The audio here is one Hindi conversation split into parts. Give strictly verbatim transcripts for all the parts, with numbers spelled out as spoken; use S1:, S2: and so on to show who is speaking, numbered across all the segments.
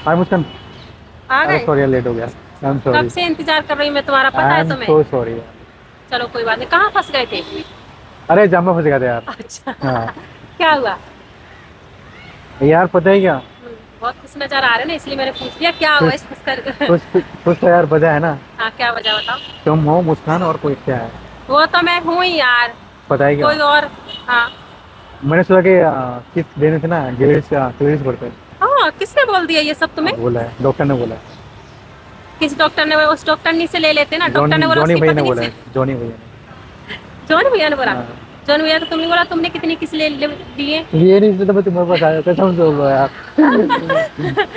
S1: हाय मुस्कान।
S2: आ
S1: अरे
S2: गए।
S1: सॉरी यार, लेट हो गया। आई एम
S2: कब
S1: सॉरी।
S2: से इंतजार कर रही हूँ मैं तुम्हारा, पता
S1: आई
S2: है
S1: एम
S2: तुम्हें।
S1: सो सॉरी यार।
S2: चलो कोई बात नहीं, कहाँ फंस गए थे।
S1: अरे जाम में फंस गया था यार।
S2: अच्छा।
S1: हाँ
S2: क्या हुआ।
S1: यार, पता है क्या?
S2: हम्म, बहुत खुश नजर आ रहे ना, इसलिए मैंने पूछ लिया क्या हुआ
S1: कुछ
S2: इस फंस कर।
S1: कुछ कुछ तो यार वजह है ना।
S2: हाँ, क्या वजह बताओ।
S1: तुम हो मुस्कान, और कोई क्या है?
S2: वो तो मैं हूँ ही यार।
S1: पता है क्या?
S2: कोई और। हाँ।
S1: मैंने सोचा कि आ, किस देने से ना गिलेट्स गिलेट्स पड़ते हैं।
S2: हाँ, किसने बोल दिया ये सब तुम्हें।
S1: अब बोला है, डॉक्टर ने बोला है।
S2: किस डॉक्टर ने, उस डॉक्टरनी से ले लेते ना, डॉक्टर
S1: जॉनी
S2: ने बोला
S1: जॉनी
S2: उसकी
S1: भैया ने
S2: पत्नी
S1: बोला
S2: से।
S1: है, जॉनी भैया ने।
S2: जॉन भैया ने बोला।
S1: हाँ।
S2: जॉन भैया तो तुमने बोला, तुमने कितनी किस ले ले- लिए।
S1: ये नहीं, इसलिए तो मैं तुम्हारे पास आया, कसम से बोल रहा हूँ यार।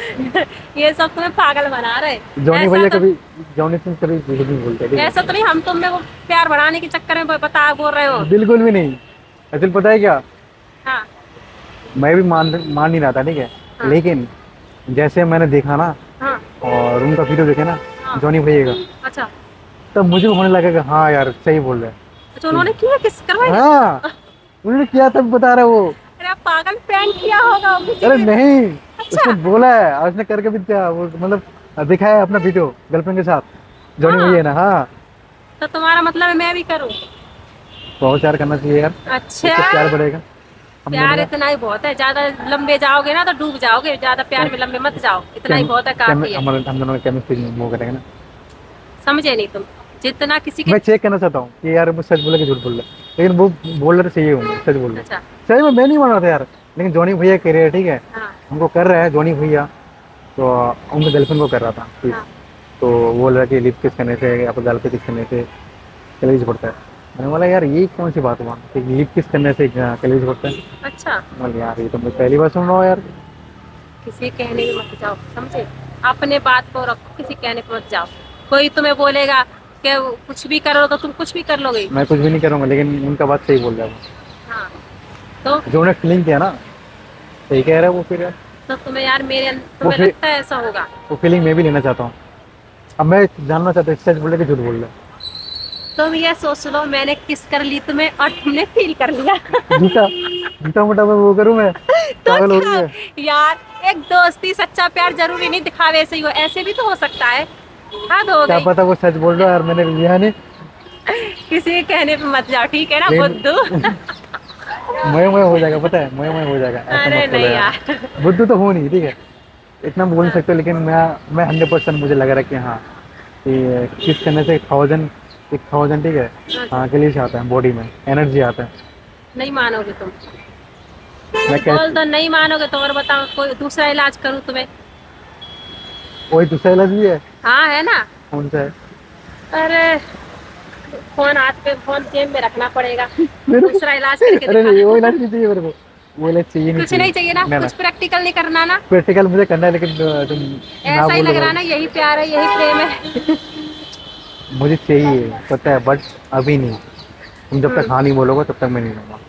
S2: ये सब तुम्हें पागल बना रहे।
S1: जॉनी
S2: ऐसा
S1: भैया
S2: तो
S1: कभी, जॉनी सिंह कभी झूठ नहीं बोलते, ठीक
S2: ऐसा तो
S1: है?
S2: नहीं हम तुम में वो प्यार बढ़ाने के चक्कर में बता बोल रहे हो।
S1: बिल्कुल भी नहीं। असल पता है क्या?
S2: हाँ।
S1: मैं भी मान मान नहीं रहा था, ठीक है?
S2: हाँ।
S1: लेकिन जैसे मैंने देखा ना,
S2: हाँ।
S1: और उनका वीडियो देखे ना,
S2: हाँ।
S1: जॉनी भैया का,
S2: अच्छा।
S1: तब मुझे होने लगा कि हाँ यार, सही बोल रहे
S2: अच्छा, उन्होंने किया किस
S1: हैं।
S2: करवाई।
S1: हाँ, उन्होंने किया तब बता रहे वो।
S2: अरे आप पागल, प्रैंक किया होगा वो किसी
S1: अरे
S2: ने।
S1: नहीं, उसने
S2: अच्छा।
S1: बोला है और उसने करके भी दिया, वो मतलब दिखाया है अपना वीडियो गर्लफ्रेंड के साथ। जॉनी
S2: हाँ,
S1: भैया ना, हाँ।
S2: तो तुम्हारा मतलब है मैं भी करूँ।
S1: बहुत प्यार करना चाहिए यार,
S2: अच्छा।
S1: इससे प्यार बढ़ेगा हम दोनों
S2: प्यार
S1: का।
S2: इतना ही बहुत है, ज्यादा लंबे जाओगे ना तो डूब जाओगे, ज्यादा प्यार में लंबे मत जाओ, इतना ही
S1: केम,
S2: बहुत है,
S1: केम,
S2: काफी है।
S1: हम हम दोनों का केमिस्ट्री मूव करेंगे ना।
S2: समझे नहीं तुम। जितना किसी के।
S1: मैं चेक करना चाहता हूँ कि यार वो सच बोला कि झूठ बोल रहा है, लेकिन वो बोल रहे थे सही होंगे, सच बोल रहे।
S2: अच्छा।
S1: सही में मैं नहीं मान रहा था यार, लेकिन जॉनी भैया कह रहे हैं, ठीक है?
S2: हाँ।
S1: हमको कर रहा है जॉनी भैया, तो उनके गर्लफ्रेंड को कर रहा था, ठीक।
S2: हाँ।
S1: तो बोल रहा है कि लिप किस करने से या फिर गाल पे किस करने से कलेज पड़ता है। मैंने बोला यार, ये कौन सी बात हुआ कि लिप किस करने से कलेज पड़ता है?
S2: अच्छा।
S1: मैं बोला, यार ये तो मैं पहली बार सुन रहा हूँ यार।
S2: किसी के कहने में मत जाओ, समझे। अपने बात को रखो, किसी कहने पे मत जाओ। कोई तुम्हें बोलेगा कि कुछ भी करो तो तुम कुछ भी कर लोगे।
S1: मैं कुछ भी नहीं करूँगा, लेकिन उनका बात सही बोल रहा है
S2: हाँ। तो
S1: वो। जो उन्हें फीलिंग किया ना, सही कह रहा है वो। फिर यार
S2: तो तुम्हें यार मेरे अं-
S1: वो
S2: तुम्हें
S1: फिर
S2: लगता है ऐसा होगा।
S1: वो फीलिंग मैं भी लेना चाहता हूँ। अब मैं जानना चाहता हूँ सच बोल रहे कि झूठ बोल रहे हैं।
S2: तुम ये सोच लो, मैंने किस कर ली तुम्हें और तुमने फील कर लिया।
S1: झूठा झूठा मोटा मैं वो करूँ मैं?
S2: तो
S1: पागल हो गई
S2: क्या
S1: है।
S2: यार, एक दोस्ती सच्चा प्यार जरूरी नहीं दिखावे से ही हो, ऐसे भी तो हो सकता है। हद हो
S1: क्या
S2: गई।
S1: पता वो सच बोल रहा है यार, मैंने लिया नहीं।
S2: किसी के कहने पे मत जाओ, ठीक है ना
S1: लेकिन
S2: बुद्धू।
S1: मय मय हो जाएगा, पता है, मय मय हो जाएगा, ऐसा
S2: अरे
S1: मत बोलो
S2: नहीं
S1: यार।
S2: यार।
S1: बुद्धू तो हो नहीं, ठीक है? इतना बोल नहीं
S2: हाँ।
S1: सकते, लेकिन मैं मैं हंड्रेड परसेंट मुझे लग रहा है कि हाँ, कि किस करने से थाउजेंड, एक थाउजेंड, ठीक है? हाँ, के लिए आता है, बॉडी में एनर्जी आता है।
S2: नहीं मानोगे तुम।
S1: मैं
S2: बोल
S1: कैसे?
S2: दो नहीं मानोगे तो और बताओ, कोई दूसरा इलाज करूँ तुम्हें।
S1: वही दूसरा इलाज भी है।
S2: हाँ है ना।
S1: कौन सा है?
S2: अरे, फोन हाथ पे, फोन जेब में रखना पड़ेगा।
S1: मेरे को
S2: दूसरा इलाज करके
S1: अरे
S2: दिखा।
S1: नहीं, वो इलाज नहीं चाहिए मेरे को। वो इलाज चाहिए नहीं
S2: कुछ नहीं चाहिए ना,
S1: चाहिए, ना ना।
S2: कुछ प्रैक्टिकल नहीं करना ना।
S1: प्रैक्टिकल मुझे करना है, लेकिन अ, तुम ना
S2: ऐसा ही
S1: बोलो
S2: लग रहा
S1: भाई।
S2: ना, यही प्यार है, यही प्रेम है।
S1: मुझे चाहिए, पता है, बट अभी नहीं। तुम जब तक
S2: हम्म।
S1: हाँ नहीं बोलोगे तब तक मैं नहीं लूंगा।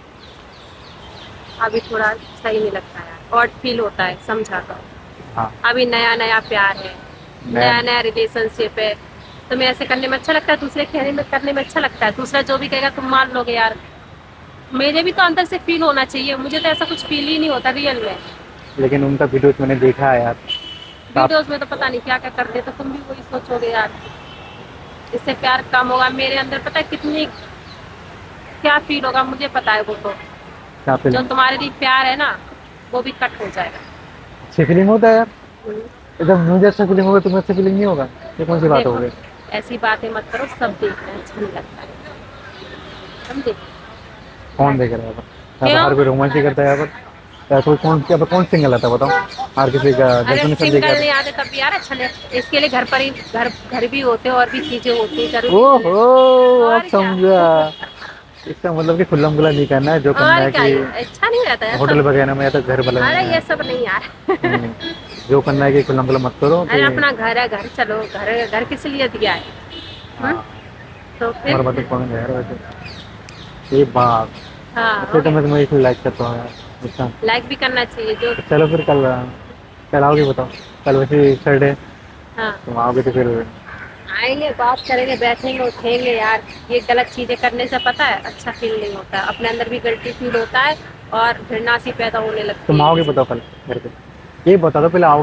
S2: अभी थोड़ा सही नहीं लगता यार, ऑड फील होता है, समझा करो।
S1: हाँ।
S2: अभी नया नया प्यार है, नया
S1: मैं
S2: नया रिलेशनशिप है। तुम्हें ऐसे करने में अच्छा लगता है, दूसरे कहने में करने में अच्छा लगता है, दूसरा जो भी कहेगा तुम मान लोगे यार। मुझे भी तो अंदर से फील होना चाहिए, मुझे तो ऐसा कुछ फील ही नहीं होता रियल में।
S1: लेकिन उनका वीडियो मैंने देखा है यार। आप
S2: वीडियोस में तो पता नहीं क्या क्या करते, तो तुम भी वही सोचोगे यार, इससे प्यार कम होगा। मेरे अंदर पता है कितनी क्या फील होगा, मुझे पता है वो तो।
S1: क्या
S2: जो
S1: फीलिंग?
S2: तुम्हारे लिए प्यार है ना, वो भी कट हो जाएगा।
S1: अच्छी फीलिंग होता है यार।
S2: हम्म।
S1: जब मुझे अच्छा फीलिंग होगा तुम्हें अच्छा फीलिंग नहीं होगा? ये कौन सी बात हो
S2: देखो,
S1: गई?
S2: ऐसी बातें मत करो, सब देखना अच्छा नहीं लगता है, समझे।
S1: कौन देख रहा है यहाँ पर? यहाँ पर
S2: क्यों।
S1: हर कोई रोमांस ही करता है यहाँ पर। या कोई कौन, क्या पर कौन सिंगल आता है बताओ? हर किसी का
S2: अरे
S1: गर्लफ्रेंड सब देख
S2: सिंगल
S1: रहा
S2: नहीं आते तब भी यार अच्छा नहीं, इसके लिए घर पर ही, घर घर भी होते और भी चीजें होती है,
S1: है।
S2: जरूरी नहीं
S1: ओहो,
S2: है।
S1: अब
S2: और क्या।
S1: समझा। इसका मतलब कि खुल्लम खुला नहीं करना है, जो करना
S2: और
S1: है
S2: क्या,
S1: कि
S2: ये अच्छा नहीं रहता है
S1: होटल
S2: सब।
S1: वगैरह में या तो घर वाले
S2: अरे
S1: में।
S2: ये सब नहीं यार।
S1: नहीं नहीं, जो करना है कि खुल्लम खुला मत करो कि।
S2: अरे अपना घर है, घर चलो, घर घर किस लिए दिया है। हम्म?
S1: हाँ,
S2: तो
S1: हमारा बात तो
S2: फिर।
S1: पॉइंट है यार वैसे। ये बात,
S2: हाँ हो
S1: इसलिए तो
S2: गया।
S1: मैं तुम्हें इसलिए लाइक करता हूँ यार, अच्छा।
S2: लाइक भी करना चाहिए जो।
S1: चलो फिर कल, कल आओगे बताओ? कल वैसे सैटरडे,
S2: हाँ।
S1: तुम आओगे तो फिर।
S2: आएंगे, बात करेंगे, बैठेंगे, उठेंगे यार। ये गलत चीजें करने से पता है अच्छा फील नहीं होता है, अपने अंदर भी गिल्टी फील होता है और घृणा सी पैदा होने लगती
S1: तुम
S2: है
S1: आओगे
S2: किसी
S1: बताओ
S2: से।
S1: कल घर पे? ये बता दो पहले, आओगे कि नहीं आओगे?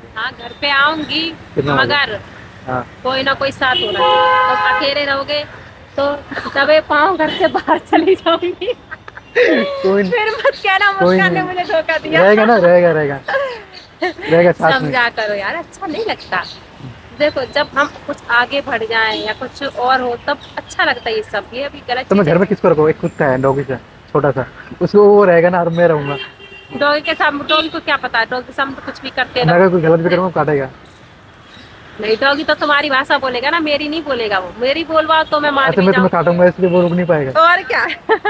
S2: हाँ घर पे आऊंगी,
S1: कितना बजे?
S2: मगर
S1: हाँ
S2: कोई ना कोई साथ होना चाहिए। तो अकेले रहोगे तो दबे पाँव घर से बाहर चली जाऊंगी।
S1: कोई
S2: फिर मत कहना
S1: कोई
S2: मुस्कान ने
S1: नहीं,
S2: मुझे धोखा दिया।
S1: रहेगा ना, रहेगा रहेगा रहेगा साथ में।
S2: समझा करो यार, अच्छा नहीं लगता। देखो जब हम कुछ आगे बढ़ जाएं या कुछ और हो तब अच्छा लगता है ये सब, ये अभी गलत
S1: तो मैं
S2: चीज़
S1: घर में किसको रखूँ? एक कुत्ता है डॉगी सा, छोटा सा, उसको वो रहेगा ना और मैं रहूंगा।
S2: है। डॉगी के सामने, डॉगी को क्या पता है, डॉगी के सामने तो कुछ भी करते
S1: मैं
S2: रहो।
S1: अगर कोई गलत भी करूँगा काटेगा।
S2: नहीं, डॉगी तो तुम्हारी भाषा बोलेगा ना, मेरी नहीं बोलेगा वो। मेरी बोलवा तो मैं मान
S1: ऐसे
S2: भी
S1: मैं तुम्हें
S2: जाऊँ।
S1: काटूंगा इसलिए वो रुक नहीं पाएगा।
S2: और क्या।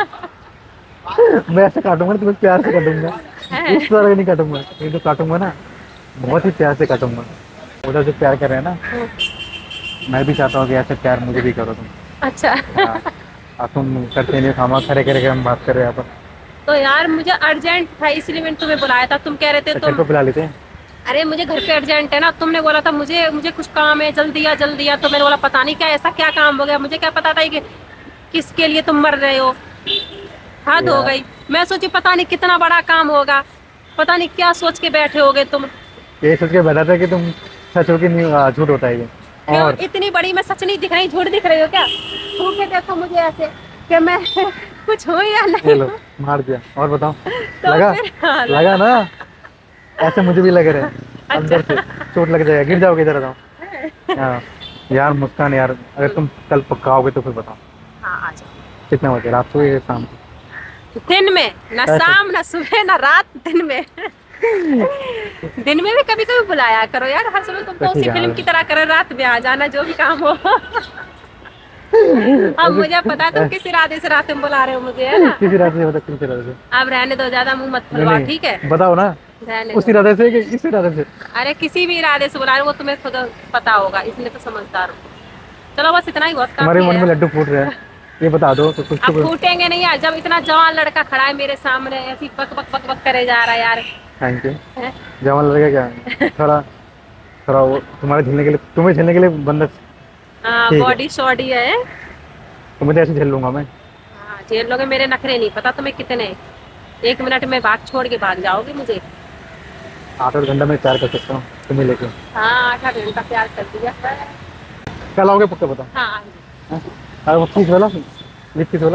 S1: मैं ऐसे काटूंगा ना, तुम्हें प्यार से काटूंगा, इस तरह नहीं काटूंगा। ये तो काटूंगा ना, बहुत ही प्यार से काटूंगा। उधर जो प्यार कर रहे हैं ना, मैं भी चाहता हूँ कि ऐसे प्यार मुझे भी करो तुम।
S2: अच्छा।
S1: हाँ, अब तुम करते नहीं, खामा खड़े खड़े हम बात कर रहे हैं यहाँ पर।
S2: तो यार मुझे अर्जेंट था इसलिए मैंने तुम्हें बुलाया था। तुम कह रहे थे
S1: तो घर
S2: तुम,
S1: पे बुला लेते हैं।
S2: अरे मुझे घर पे अर्जेंट है ना, तुमने बोला था मुझे मुझे कुछ काम है, जल्दी आ जल्दी आ। तो मैंने बोला पता नहीं क्या ऐसा क्या काम हो गया, मुझे क्या पता था कि किसके लिए तुम मर रहे हो। हद हो
S1: यार।
S2: गई। मैं सोची पता नहीं कितना बड़ा काम होगा, पता नहीं क्या सोच के बैठे होगे तुम।
S1: ये सोच के बैठा था कि तुम सच हो कि नहीं, आ, झूठ होता है ये।
S2: क्यों
S1: और
S2: इतनी बड़ी मैं सच नहीं दिख रही, झूठ दिख रही हो क्या? छू के देखो मुझे ऐसे कि मैं कुछ हूँ या
S1: ये
S2: नहीं।
S1: लो मार दिया। और बताओ,
S2: तो
S1: लगा
S2: फिर हाँ,
S1: लगा ना? ऐसे मुझे भी लग रहा है अंदर से, चोट लग जाएगा, गिर जाओगे इधर। बताओ। हाँ यार मुस्कान यार, अगर तुम कल पक्का आओगे तो फिर बताओ
S2: हाँ आ जाओ।
S1: कितना बजे, रात को या शाम को?
S2: दिन में ना,
S1: ऐसे?
S2: शाम ना सुबह ना रात, दिन में। दिन में भी कभी कभी बुलाया करो यार, हर समय तुम तो
S1: तो ठीक
S2: उसी
S1: है,
S2: फिल्म
S1: आ
S2: की तरह करो, रात में आ जाना जो भी काम हो। अब मुझे पता है तुम किस इरादे से रात में बुला रहे हो मुझे, है ना।
S1: किसी रात से, बता किसी रात से।
S2: अब रहने दो, ज्यादा मुंह मत
S1: नहीं
S2: खुलवाओ,
S1: नहीं,
S2: ठीक है।
S1: बताओ ना,
S2: रहने
S1: उसी
S2: दो।
S1: इरादे से कि इस इरादे से?
S2: अरे किसी भी इरादे से बुला रहे हो वो तुम्हें खुद पता होगा, इसलिए तो समझदार हो। चलो बस इतना ही बहुत
S1: तुम्हारे
S2: काफी
S1: मन में
S2: है।
S1: लड्डू फूट रहे हैं, ये बता दो तो कुछ
S2: अब
S1: तो।
S2: फूटेंगे नहीं यार, जब इतना जवान लड़का खड़ा है मेरे सामने, ऐसी बक बक बक बक करे जा रहा है यार।
S1: Thank you.
S2: हैं?
S1: जवान लड़का क्या, थोड़ा थोड़ा वो तुम्हारे झेलने के लिए, तुम्हें झेलने के लिए बंदा,
S2: हाँ
S1: ठीक है।
S2: बॉडी शॉडी है।
S1: तो मुझे ऐसे झेल लूंगा मैं।
S2: हाँ जेल लोगे, मेरे नखरे नहीं पता तुम्हें कितने। एक मिनट में भाग छोड़ के भाग जाओगे मुझे।
S1: आठ आठ घंटा में प्यार कर सकता हूँ तुम्हें लेके।
S2: हाँ आठ आठ घंटा प्यार कर दिया।
S1: कल आओगे पक्का? बताओ।
S2: हाँ आएंगे।
S1: हाँ? और वो किस वाला, लिप किस वाला?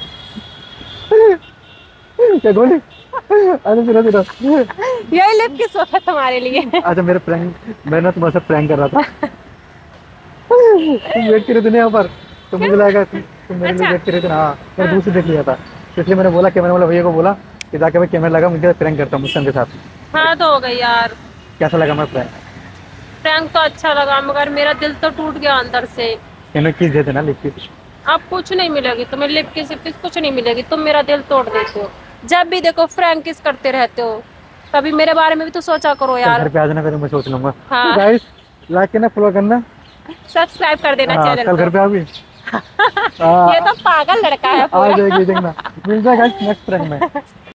S1: क्या गोली? अरे फिर फिर
S2: यही लिप किस वक्त तुम्हारे लिए।
S1: अच्छा मेरे प्रैंक, मैं ना तुम्हारे साथ प्रैंक कर रहा था। तुम वेट कर रहे थे ना यहाँ पर, तो मुझे लगा कि तुम मेरे लिए
S2: अच्छा।
S1: वेट कर रहे थे ना। हाँ मैंने दूर से देख लिया था, इसलिए मैंने बोला, कैमरा वाला भैया को बोला कि जाके मैं कैमरा लगा, मुझे प्रैंक करता हूँ मुस्कान के साथ।
S2: हाँ तो हो गई यार।
S1: कैसा लगा मैं प्रैंक?
S2: प्रैंक तो अच्छा लगा, मगर मेरा दिल तो टूट गया अंदर से।
S1: इन्होंने किस देते ना लिप किस।
S2: अब कुछ नहीं मिलेगी तुम्हें, लिप किस सिप किस कुछ नहीं मिलेगी, तुम मेरा दिल तोड़ देते हो। जब भी देखो फ्रैंक किस करते रहते हो, कभी मेरे बारे में भी तो सोचा करो
S1: घर
S2: यार।
S1: पे आ जाना, फिर मैं सोच लूंगा।
S2: हाँ।
S1: गाइस लाइक करना, फॉलो करना।
S2: सब्सक्राइब कर देना
S1: हाँ,
S2: चैनल
S1: कल घर
S2: को।
S1: पे आओगी?
S2: ये तो पागल लड़का है
S1: आ
S2: पूरा।
S1: जाएगी, देखना। मिलता है गाइस नेक्स्ट प्रैंक में।